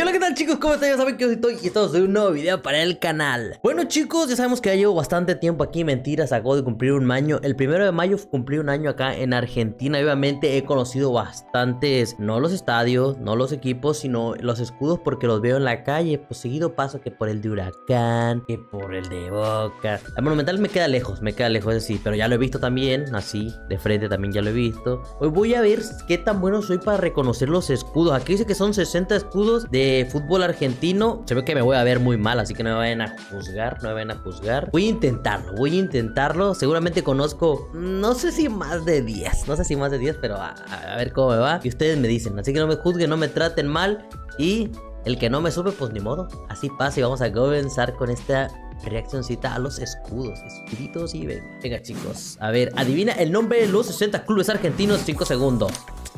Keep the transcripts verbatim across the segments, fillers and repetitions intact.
Hola, ¿qué tal, chicos? ¿Cómo están? Ya saben que yo estoy y estamos en un nuevo video para el canal. Bueno, chicos, ya sabemos que ya llevo bastante tiempo aquí. Mentiras, acabo de cumplir un año. El primero de mayo cumplí un año acá en Argentina. Y obviamente he conocido bastantes, no los estadios, no los equipos, sino los escudos, porque los veo en la calle. Pues seguido paso que por el de Huracán, que por el de Boca. El Monumental me queda lejos, me queda lejos, sí, pero ya lo he visto también, así, de frente también ya lo he visto. Hoy voy a ver qué tan bueno soy para reconocer los escudos. Aquí dice que son sesenta escudos de fútbol argentino. Se ve que me voy a ver muy mal, así que no me vayan a juzgar, no me vayan a juzgar. Voy a intentarlo, voy a intentarlo. Seguramente conozco, no sé si más de diez, no sé si más de diez, pero a, a ver cómo me va. Y ustedes me dicen, así que no me juzguen, no me traten mal. Y el que no me sube, pues ni modo. Así pasa y vamos a comenzar con esta reaccioncita a los escudos. Escuditos y ven. Venga, chicos, a ver, adivina el nombre de los sesenta clubes argentinos. Cinco segundos.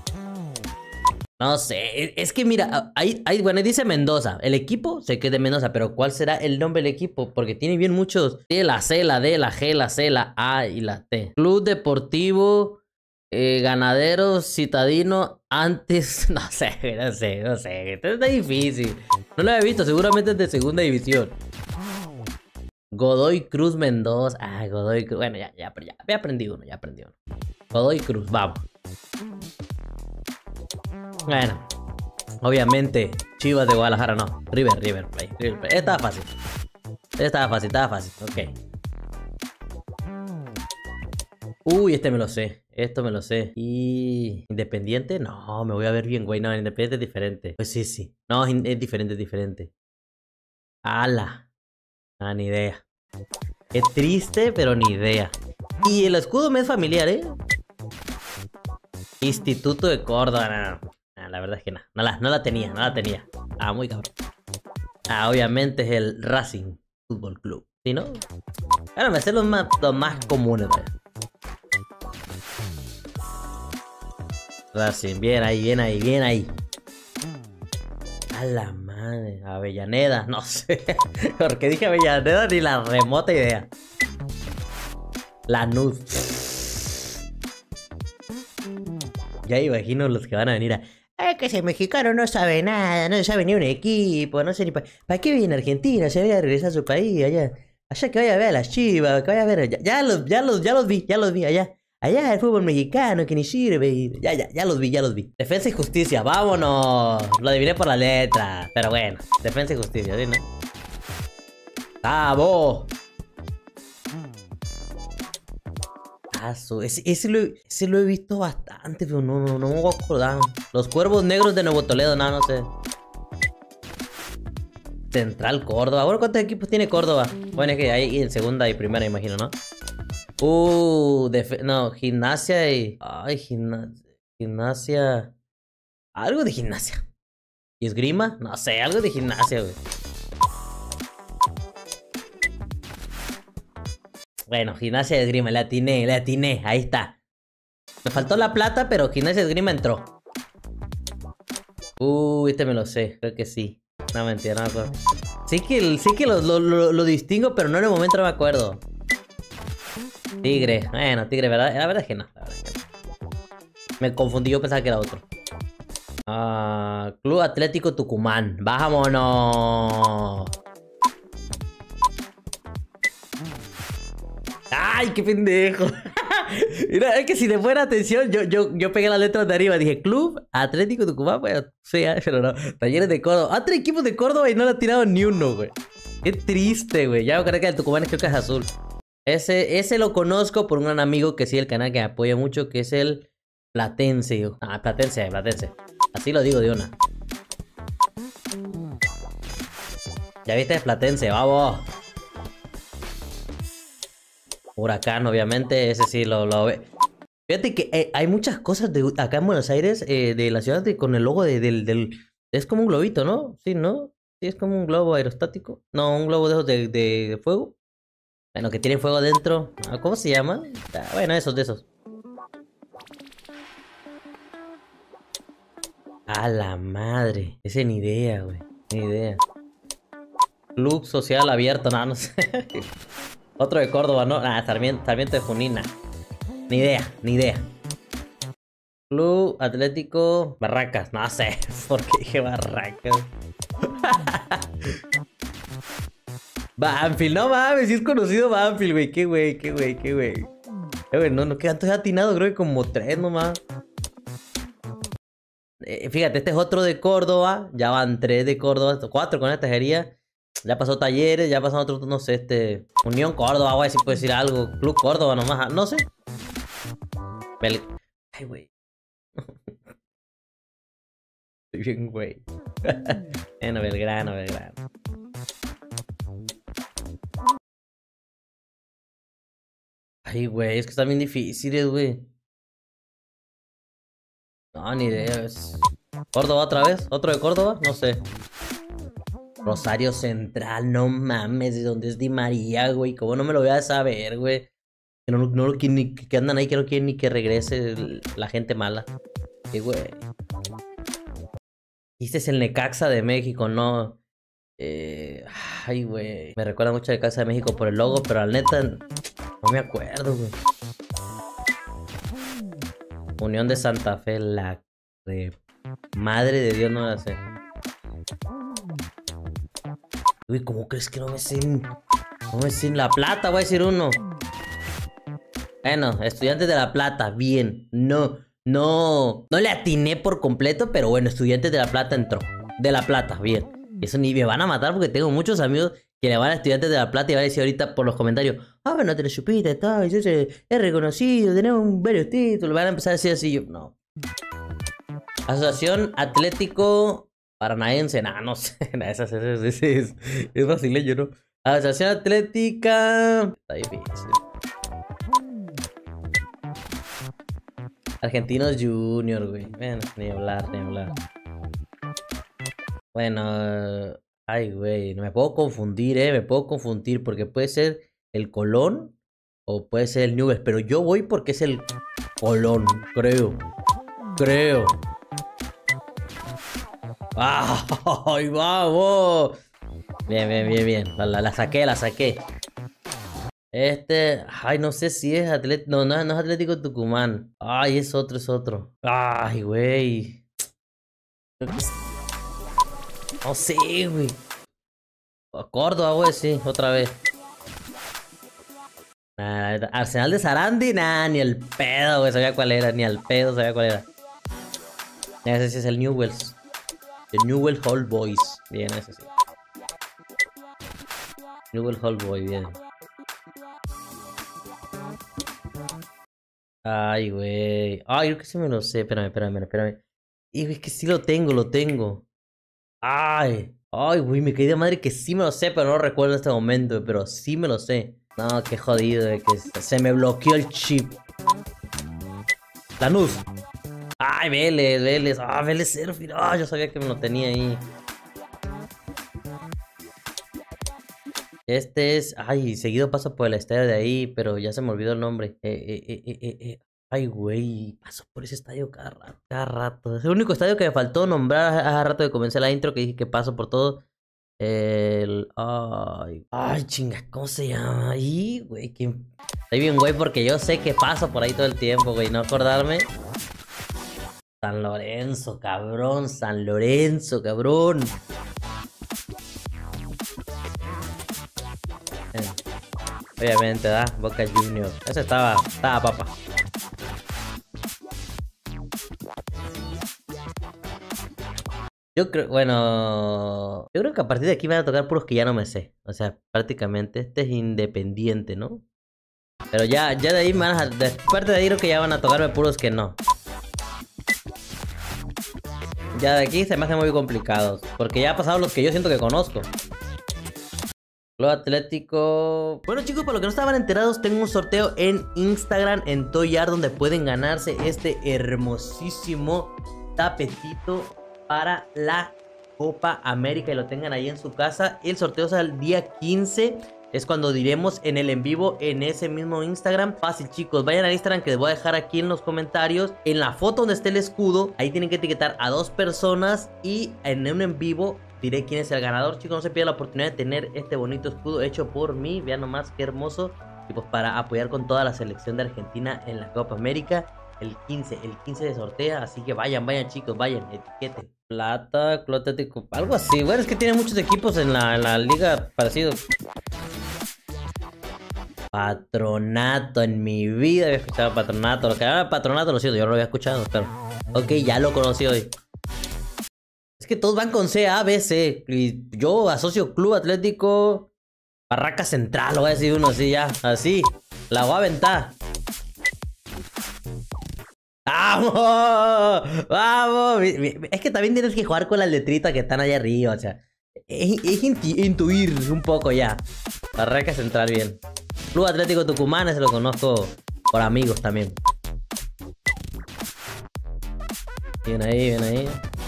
No sé, es que mira, ahí, ahí, bueno, dice Mendoza. El equipo, sé que es de Mendoza, pero ¿cuál será el nombre del equipo? Porque tiene bien muchos. Tiene la C, la D, la G, la C, la A y la T. Club Deportivo eh, Ganadero Citadino antes. No sé, no sé, no sé. Esto está difícil. No lo había visto, seguramente es de segunda división. Godoy Cruz Mendoza. Ah, Godoy Cruz. Bueno, ya, ya, ya, ya aprendí uno, ya aprendí uno. Godoy Cruz, vamos. Bueno, obviamente Chivas de Guadalajara, no. River, River Plate, River Plate. Estaba fácil. Estaba fácil, estaba fácil. Ok. Uy, este me lo sé. Esto me lo sé. Y... ¿Independiente? No, me voy a ver bien, güey. No, Independiente es diferente. Pues sí, sí. No, es diferente, es diferente. ¡Hala! Ah, ni idea. Qué triste, pero ni idea. Y el escudo me es familiar, ¿eh? Instituto de Córdoba. No, no. Ah, la verdad es que no, no la, no la tenía, no la tenía. Ah, muy cabrón. Ah, obviamente es el Racing Fútbol Club. ¿Sí, no? Bueno, me sé los más, los más comunes, ¿vale? Racing, bien ahí, bien ahí, bien ahí. A la madre, Avellaneda, no sé. Porque dije Avellaneda ni la remota idea. Lanús. Ya imagino los que van a venir a... Es que ese mexicano no sabe nada, no sabe ni un equipo, no sé ni para... ¿Para qué viene a Argentina? Se vaya a regresar a su país, allá. Allá que vaya a ver a las Chivas, que vaya a ver... Ya, ya, los, ya, los, ya los vi, ya los vi, allá. Allá el fútbol mexicano que ni sirve. Y... Ya, ya, ya los vi, ya los vi. Defensa y Justicia, vámonos. Lo adiviné por la letra, pero bueno. Defensa y Justicia, ¿sí, no? ¡Vamos! Ese, ese, lo, ese lo he visto bastante, pero no, no, no me voy a acordar. Los Cuervos Negros de Nuevo Toledo, no, no sé. Central Córdoba. Bueno, ¿cuántos equipos tiene Córdoba? Bueno, es que hay en segunda y primera, imagino, ¿no? Uh, no, Gimnasia y... Ay, gimnasia, gimnasia... Algo de Gimnasia. ¿Y Esgrima? No sé, algo de Gimnasia, güey. Bueno, Gimnasia de Esgrima, le atiné, le atiné, ahí está. Me faltó la plata, pero Gimnasia de Esgrima entró. Uh, este me lo sé, creo que sí. No, mentira, no me acuerdo. Sí que, sí que lo, lo, lo, lo distingo, pero no en el momento no me acuerdo. Tigre, bueno, Tigre, ¿verdad? La verdad es que no, la verdad es que no. Me confundí, yo pensaba que era otro. Ah, Club Atlético Tucumán, vámonos. ¡Ay, qué pendejo! Mira, es que si le fuera atención, yo, yo, yo pegué las letras de arriba. Dije, Club Atlético Tucumán, pues, sí, pero no. Talleres de Córdoba. Ah, tres equipos de Córdoba y no le ha tirado ni uno, güey. Qué triste, güey. Ya me acuerdo que el Tucumán creo que es azul. Ese, ese lo conozco por un gran amigo que sí, el canal que me apoya mucho, que es el Platense. Ah, Platense, Platense. Así lo digo de una. Ya viste, es Platense, vamos. Huracán, obviamente, ese sí lo, lo ve. Fíjate que eh, hay muchas cosas de acá en Buenos Aires, eh, de la ciudad, de, con el logo de, del, del... Es como un globito, ¿no? Sí, ¿no? Sí, es como un globo aerostático. No, un globo de esos de, de, de fuego. Bueno, que tiene fuego dentro. ¿Cómo se llama? Ah, bueno, esos de esos. A la madre. Ese ni idea, güey. Ni idea. Club Social Abierto, no, no sé. Otro de Córdoba, ¿no? Ah, Sarmiento, Sarmiento de Junín. Ni idea, ni idea. Club Atlético Barracas. No sé por qué dije Barracas. Banfield, no mames, si es conocido Banfield, güey. Qué güey, qué güey, qué güey. Eh, güey, no, no, que antes he atinado, creo que como tres nomás. Eh, fíjate, este es otro de Córdoba. Ya van tres de Córdoba, cuatro con esta tejería. Ya pasó Talleres, ya pasó otro, no sé, este... Unión Córdoba, güey, si puedo decir algo. Club Córdoba nomás, no sé. Bel... Ay, güey. Estoy bien, güey. Bueno, Belgrano, Belgrano. Ay, güey, es que están bien difíciles, güey. No, ni idea. Es... ¿Córdoba otra vez? ¿Otro de Córdoba? No sé. Rosario Central, no mames, ¿de dónde es Di María, güey? ¿Cómo no me lo voy a saber, güey? Que no, no lo quieren ni que andan ahí, que no quieren ni que regrese la gente mala. Sí, güey. Este es el Necaxa de México, no. Eh, ay, güey. Me recuerda mucho al Necaxa de México por el logo, pero al neta no me acuerdo, güey. Unión de Santa Fe, la de... Madre de Dios, no la sé. Uy, ¿cómo crees que no me sé? No me sé La Plata, voy a decir uno. Bueno, Estudiantes de La Plata, bien. No, no. No le atiné por completo, pero bueno, Estudiantes de La Plata entró. De La Plata, bien. Eso ni me van a matar porque tengo muchos amigos que le van a Estudiantes de La Plata y van a decir ahorita por los comentarios: ah, bueno, te lo supiste, tal, yo sé, es reconocido, tenemos varios títulos. Van a empezar a decir así, yo, no. Asociación Atlético Paranaense, nah, no sé. Nah, esa, esa, esa, esa es, es brasileño, ¿no? Asociación Atlética. Está difícil. Argentinos Junior, güey. Bueno, ni hablar, ni hablar. Bueno, ay, güey, no me puedo confundir, eh. Me puedo confundir porque puede ser el Colón o puede ser el Newell's, pero yo voy porque es el Colón, creo. Creo. ¡Ay, vamos! Bien, bien, bien, bien. La, la, la saqué, la saqué. Este... Ay, no sé si es Atlético... No, no, no es Atlético Tucumán. Ay, es otro, es otro. Ay, güey. No sé, güey. Córdoba, güey, sí, otra vez. Nah, Arsenal de Sarandi, nah, ni el pedo, güey, sabía cuál era, ni al pedo sabía cuál era. Ese sí es el Newell's. El Newell's Old Boys. Bien, ese sí. Newell's Old Boys, bien. Ay, güey. Ay, creo que sí me lo sé. Espérame, espérame, espérame. Y es que sí lo tengo, lo tengo. Ay. Ay, güey, me caí de madre que sí me lo sé, pero no lo recuerdo en este momento. Pero sí me lo sé. No, qué jodido, de que se me bloqueó el chip. Lanús. Ay, Vélez, Vélez. Ah, Vélez Sarsfield. Ah, yo sabía que me lo tenía ahí. Este es... Ay, seguido paso por el estadio de ahí, pero ya se me olvidó el nombre. Eh, eh, eh, eh, eh, eh. Ay, güey, paso por ese estadio cada rato. Cada rato. Es el único estadio que me faltó nombrar hace rato que comencé la intro, que dije que paso por todo. El... Ay, ay, chinga, ¿cómo se llama? Ay, güey, que... Estoy bien, güey, porque yo sé que paso por ahí todo el tiempo, güey, no acordarme. San Lorenzo, cabrón, San Lorenzo, cabrón. Eh, obviamente, ¿da? Boca Juniors. Ese estaba, estaba papa. Yo creo, bueno, yo creo que a partir de aquí van a tocar puros que ya no me sé. O sea, prácticamente este es Independiente, ¿no? Pero ya, ya de ahí van a, de parte de ahí creo que ya van a tocarme puros que no. Ya de aquí se me hacen muy complicados, porque ya ha pasado los que yo siento que conozco. Club Atlético... Bueno, chicos, para los que no estaban enterados, tengo un sorteo en Instagram, en Toyar, donde pueden ganarse este hermosísimo tapetito para la Copa América y lo tengan ahí en su casa. El sorteo es el día quince. Es cuando diremos en el en vivo en ese mismo Instagram. Fácil, chicos, vayan al Instagram que les voy a dejar aquí en los comentarios. En la foto donde esté el escudo, ahí tienen que etiquetar a dos personas. Y en un en vivo diré quién es el ganador. Chicos, no se pierdan la oportunidad de tener este bonito escudo hecho por mí. Vean nomás qué hermoso. Y pues para apoyar con toda la selección de Argentina en la Copa América. El quince, el quince de sortea. Así que vayan, vayan, chicos, vayan, etiqueten. Plata, Club Atlético, algo así. Bueno, es que tiene muchos equipos en la, en la liga parecidos. Patronato, en mi vida había escuchado Patronato. Lo que era Patronato, lo siento, yo no lo había escuchado, pero... Ok, ya lo conocí hoy. Es que todos van con C, A, B, C. Y yo asocio Club Atlético Barraca Central, lo voy a decir uno así ya. Así, la voy a aventar. ¡Vamos! ¡Vamos! Es que también tienes que jugar con las letritas que están allá arriba, o sea... Es, es intuir un poco ya. Barraca Central, bien. Club Atlético Tucumán, ese lo conozco por amigos también. Bien ahí, bien ahí.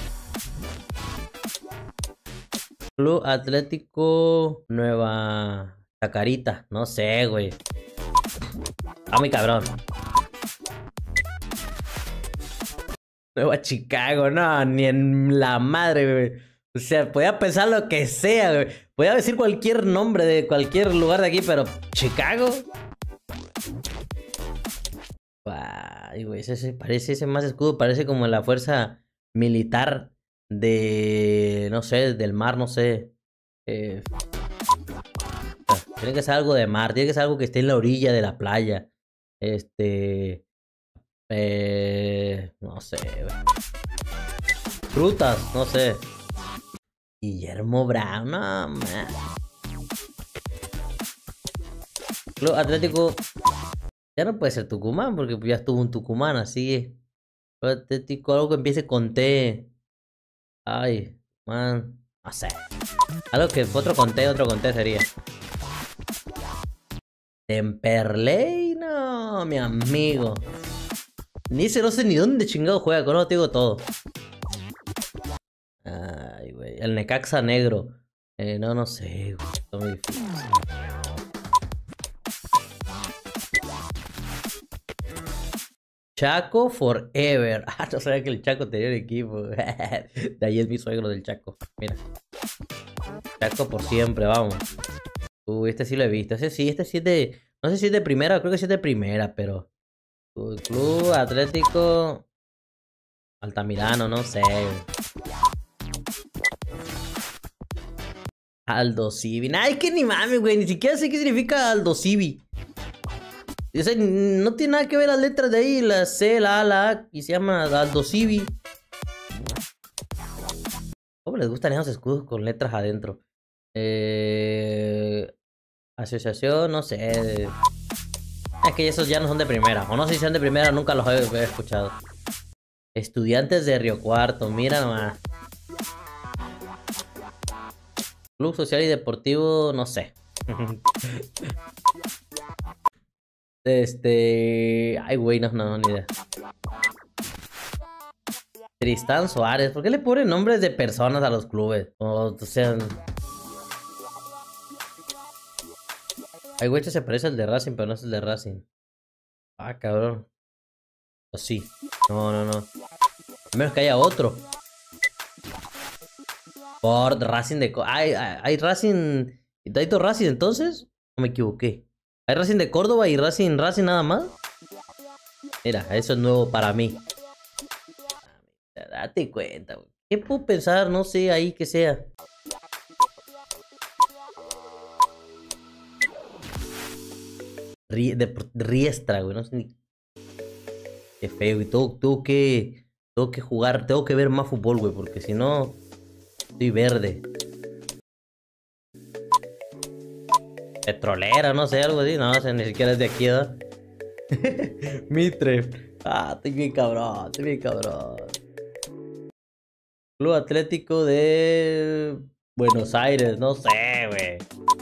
Club Atlético Nueva Chacarita. No sé, güey. Ah, muy cabrón. Nueva Chicago, no, ni en la madre, güey. O sea, podía pensar lo que sea, güey. Podía decir cualquier nombre de cualquier lugar de aquí, pero ¿Chicago? Ay, güey, ese parece, ese más escudo parece como la fuerza militar de, no sé, del mar, no sé. Eh, tiene que ser algo de mar, tiene que ser algo que esté en la orilla de la playa. Este... Eh, no sé, güey. Frutas, no sé. Guillermo Brown, no, man. Club Atlético. Ya no puede ser Tucumán, porque ya estuvo un Tucumán, así es. Club Atlético, algo que empiece con T. Ay, man. No sé. Algo que otro con T, otro con T sería. Temperley, no, mi amigo. Ni se no sé ni dónde chingado juega, con eso te digo todo. Ay, güey. El Necaxa negro. Eh, no, no sé, güey. Está muy difícil. Chaco Forever. Ah, no sabía que el Chaco tenía un equipo. De ahí es mi suegro del Chaco. Mira. Chaco por siempre, vamos. Uy, este sí lo he visto. Ese sí, este sí es de... No sé si es de primera, creo que sí es de primera, pero... Club Atlético Altamirano, no sé. Aldo Civi. Ay, que ni mames, güey. Ni siquiera sé qué significa Aldo Civi. O sea, no tiene nada que ver las letras de ahí. La C, la A, la A. Y se llama Aldo Civi. ¿Cómo les gustan esos escudos con letras adentro? Eh... Asociación, no sé. Es que esos ya no son de primera. O no sé si son de primera, nunca los he, he escuchado. Estudiantes de Río Cuarto, mira nomás. Club Social y Deportivo, no sé. Este... Ay, güey, no, no, ni idea. Tristán Suárez. ¿Por qué le ponen nombres de personas a los clubes? O, o sea... Ay, güey, este se parece al de Racing, pero no es el de Racing. Ah, cabrón. O sí. No, no, no. A menos que haya otro. Por Racing de... ¿Hay, hay, hay Racing... ¿Hay dos Racing entonces? No me equivoqué. ¿Hay Racing de Córdoba y Racing Racing nada más? Mira, eso es nuevo para mí. Date cuenta, güey. ¿Qué puedo pensar? No sé ahí que sea. Rie de Riestra, güey. No sé ni... Qué feo. Y tengo, tengo que... Tengo que jugar. Tengo que ver más fútbol, güey. Porque si no... Estoy verde. Petrolera, no sé, algo así. No, o sea, ni siquiera es de aquí, ¿verdad? Mitre. Ah, estoy bien cabrón. Estoy bien cabrón. Club Atlético de... Buenos Aires. No sé, güey.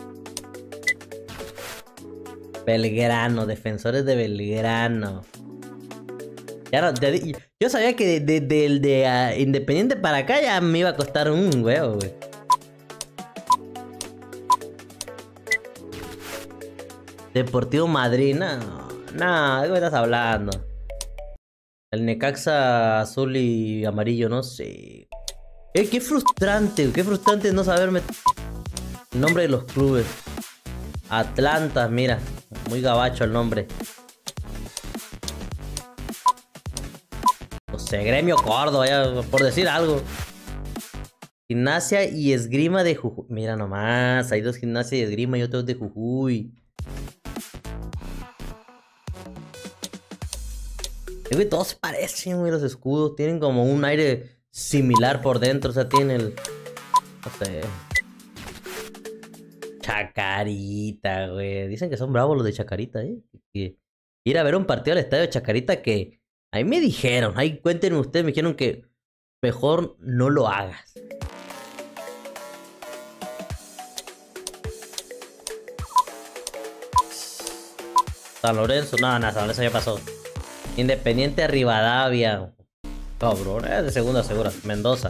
Belgrano. Defensores de Belgrano. Ya no, ya, yo sabía que de, de, de, de uh, Independiente para acá ya me iba a costar un huevo, güey. Deportivo Madrid, no, no, ¿de qué me estás hablando? El Necaxa azul y amarillo, no sé. Eh, qué frustrante, qué frustrante no saberme el nombre de los clubes. Atlanta, mira, muy gabacho el nombre. No sé, Gremio Córdoba, ya, por decir algo. Gimnasia y Esgrima de Jujuy. Mira nomás, hay dos Gimnasia y Esgrima y otros de Jujuy. Eh, güey, todos se parecen, güey, los escudos. Tienen como un aire similar por dentro. O sea, tienen el... No sé... Chacarita, güey. Dicen que son bravos los de Chacarita, ¿eh? Que ir a ver un partido al estadio de Chacarita que... Ahí me dijeron, ahí cuéntenme ustedes, me dijeron que mejor no lo hagas. San Lorenzo, no, no, San Lorenzo ya pasó. Independiente Rivadavia. Cabrón, es de segunda segura. Mendoza.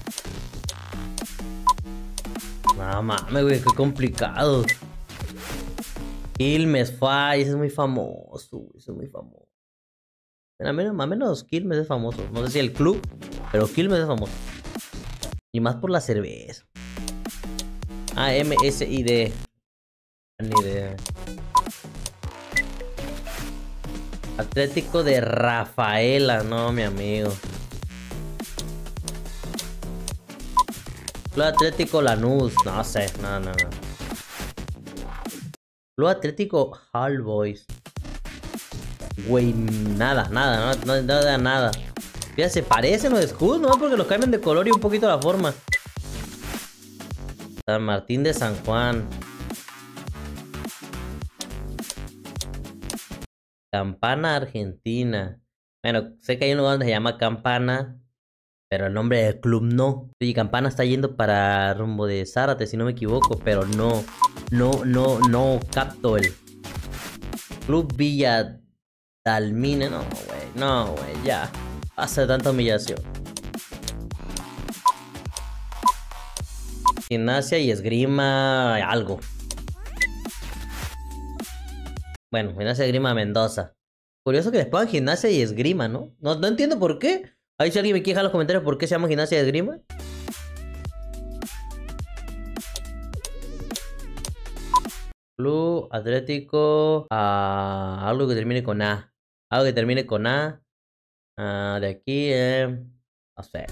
No mames, güey, qué complicado. Quilmes, Fay, ese es muy famoso, güey, ese es muy famoso. A menos, a menos Quilmes es famoso. No sé si el club, pero Quilmes es famoso. Y más por la cerveza. A M S I D. Ni idea. Atlético de Rafaela, no, mi amigo. Club Atlético Lanús, no sé, no, no, no. Club Atlético All Boys. Güey, nada, nada, no, no, nada, nada. Ya se parecen los escudos, ¿no? Porque los cambian de color y un poquito la forma. San Martín de San Juan. Campana Argentina. Bueno, sé que hay un lugar donde se llama Campana, pero el nombre del club no. Y Campana está yendo para rumbo de Zárate, si no me equivoco, pero no, no, no, no capto el Club Villa Dalmine. No, güey, no, güey, ya. Hace tanta humillación. Gimnasia y Esgrima, algo. Bueno, Gimnasia y Esgrima Mendoza. Curioso que les pongan Gimnasia y Esgrima, ¿no? No, no entiendo por qué. Ahí si alguien me quiere dejar en los comentarios por qué se llama Gimnasia y Esgrima. Club Atlético. Uh, algo que termine con A. Algo que termine con A. Uh, de aquí, eh. No sé.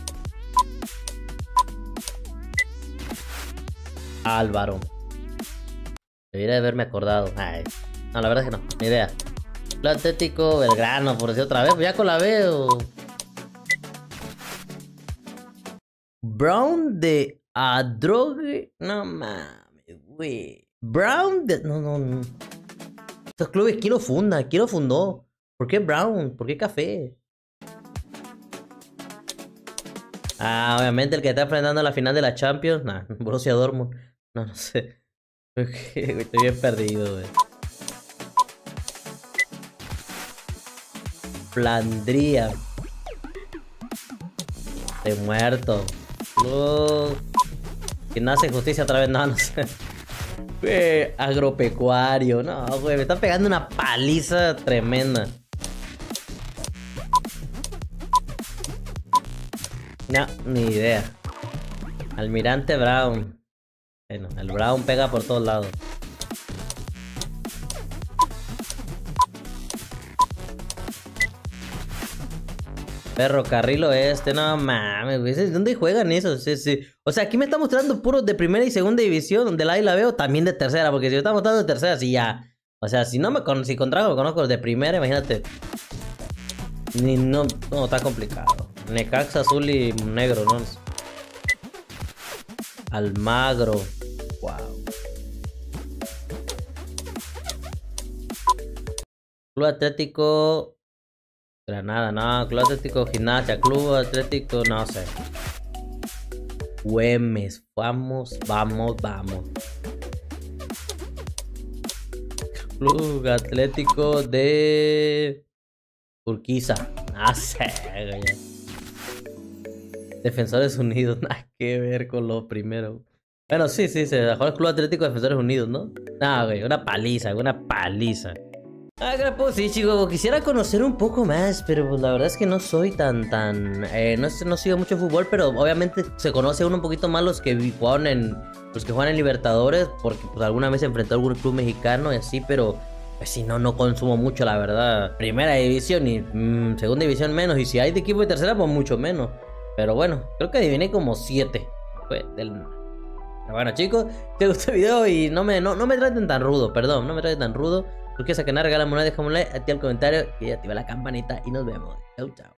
Álvaro. Debería haberme acordado. Ay. No, la verdad es que no. Ni idea. Club Atlético Belgrano, por decir otra vez. Ya con la veo. Brown de Adrogue. No mames, güey. Brown de... No, no, no. Estos clubes, ¿quién lo funda? ¿Quién lo fundó? ¿Por qué Brown? ¿Por qué Café? Ah, obviamente el que está enfrentando a la final de la Champions. Nah, Borussia Dortmund. No, no sé. Estoy bien perdido, güey. Flandria. Estoy muerto. Oh. Gimnasia y Justicia otra vez. No, no sé. Güey, agropecuario. No, güey, me están pegando una paliza tremenda. No, ni idea. Almirante Brown. Bueno, el Brown pega por todos lados. Ferrocarril Oeste, no mames, ¿dónde juegan esos? Sí, sí. O sea, aquí me está mostrando puros de primera y segunda división, donde la ahí la veo también de tercera, porque si me está mostrando de tercera, sí ya. O sea, si no me con si contrago, me conozco los de primera, imagínate. Ni no, no, está complicado. Necaxa azul y negro, ¿no? Almagro. Wow. Club Atlético Granada, no. Club Atlético Gimnasia. Club Atlético, no sé. Güemes. Vamos, vamos, vamos. Club Atlético de Urquiza. No sé, güey. Defensores Unidos, nada que ver con lo primero. Bueno, sí, sí, se dejó el Club Atlético de Defensores Unidos, ¿no? Ah, güey, una paliza, una paliza. Ah, pues sí, chicos, quisiera conocer un poco más, pero pues la verdad es que no soy tan, tan... Eh, no, no sigo mucho fútbol, pero obviamente se conoce uno un poquito más los que jugaron en... Los que juegan en Libertadores, porque pues alguna vez se enfrentó a algún club mexicano y así, pero... Pues si no, no consumo mucho, la verdad. Primera división y mmm, segunda división menos, y si hay de equipo de tercera, pues mucho menos. Pero bueno, creo que adiviné como siete. fue del nada. Pero bueno, chicos, te gustó el video y no me, no, no me traten tan rudo, perdón, no me traten tan rudo. Si quieres a canal, regálame una, déjame un like, activa el comentario y activa la campanita y nos vemos. Chau, chau.